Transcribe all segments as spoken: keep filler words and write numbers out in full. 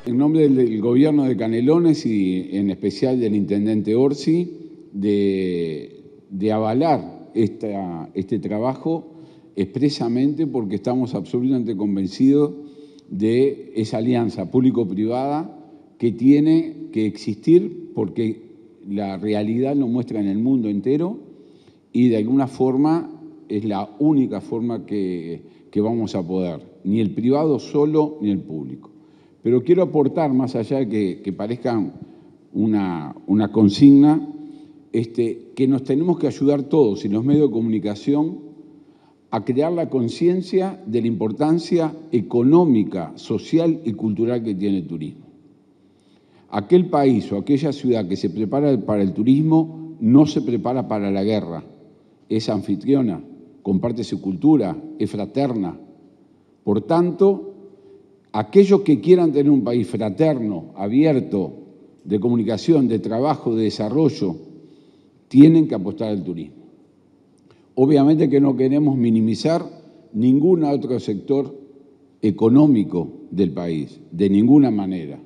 En nombre del, del gobierno de Canelones y en especial del intendente Orsi, de, de avalar esta, este trabajo expresamente porque estamos absolutamente convencidos de esa alianza público-privada que tiene que existir porque la realidad lo muestra en el mundo entero y de alguna forma es la única forma que, que vamos a poder, ni el privado solo ni el público. Pero quiero aportar, más allá de que, que parezca una, una consigna, este, que nos tenemos que ayudar todos y los medios de comunicación a crear la conciencia de la importancia económica, social y cultural que tiene el turismo. Aquel país o aquella ciudad que se prepara para el turismo no se prepara para la guerra, es anfitriona, comparte su cultura, es fraterna. Por tanto, aquellos que quieran tener un país fraterno, abierto, de comunicación, de trabajo, de desarrollo, tienen que apostar al turismo. Obviamente que no queremos minimizar ningún otro sector económico del país, de ninguna manera.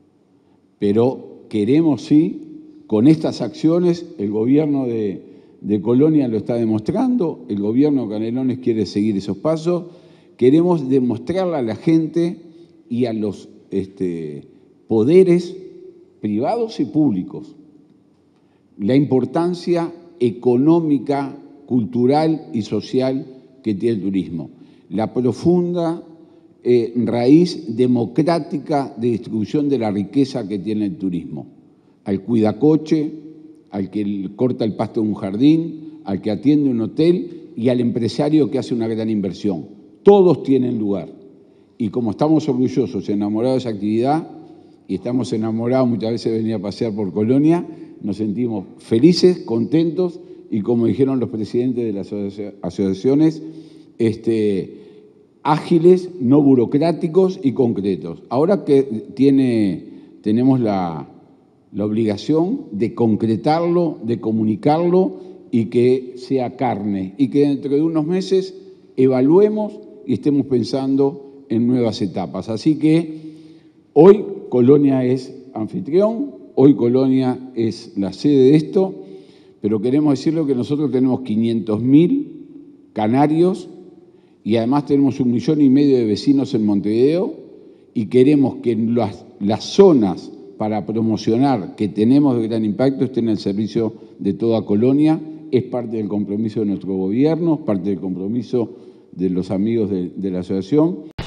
Pero queremos sí, con estas acciones, el gobierno de, de Colonia lo está demostrando, el gobierno de Canelones quiere seguir esos pasos, queremos demostrarle a la gente y a los este, poderes privados y públicos la importancia económica, cultural y social que tiene el turismo, la profunda eh, raíz democrática de distribución de la riqueza que tiene el turismo, al cuidacoche, al que corta el pasto en un jardín, al que atiende un hotel y al empresario que hace una gran inversión. Todos tienen lugar. Y como estamos orgullosos, enamorados de esa actividad, y estamos enamorados muchas veces de venir a pasear por Colonia, nos sentimos felices, contentos, y como dijeron los presidentes de las asociaciones, este, ágiles, no burocráticos y concretos. Ahora que tiene, tenemos la, la obligación de concretarlo, de comunicarlo y que sea carne, y que dentro de unos meses evaluemos y estemos pensando en nuevas etapas. Así que hoy Colonia es anfitrión, hoy Colonia es la sede de esto, pero queremos decirle que nosotros tenemos quinientos mil canarios y además tenemos un millón y medio de vecinos en Montevideo y queremos que las, las zonas para promocionar que tenemos de gran impacto estén al servicio de toda Colonia. Es parte del compromiso de nuestro gobierno, es parte del compromiso de los amigos de, de la asociación.